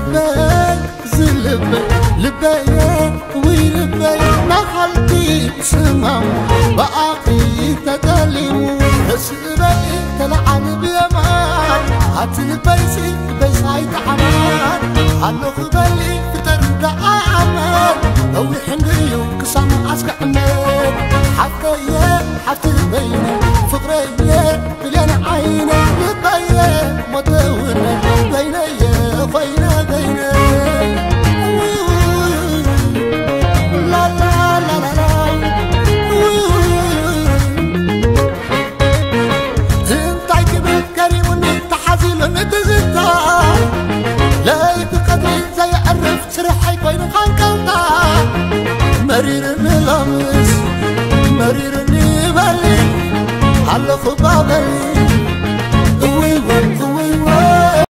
زلبي لبي ويلبي ما خلتي سماو بقاقي تدلمو اسبي تلعن بيمان هتلبيسي بيساي تعمان هلو خبالي فتر عمان لو حنديو كسام عسك عمان حتى بينا فقرية بلين عينا لبي مدونة بينا يا بينا بينا لا لا لا لا لا انت عجبت كريم انت حزين انت زدتا لا يتقدري زي عرفت سرحي بين خانكوتا مريرني لامس مريرني بالي على خبابي